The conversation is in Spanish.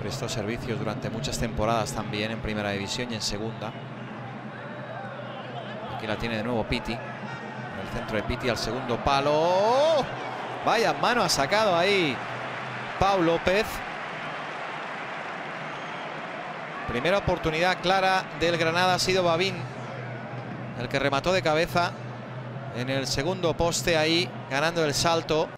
Prestó servicios durante muchas temporadas también en primera división y en segunda. Aquí la tiene de nuevo Pitti. En el centro de Pitti al segundo palo. ¡Oh! Vaya mano ha sacado ahí Pau López. Primera oportunidad clara del Granada ha sido Babín, el que remató de cabeza en el segundo poste ahí, ganando el salto.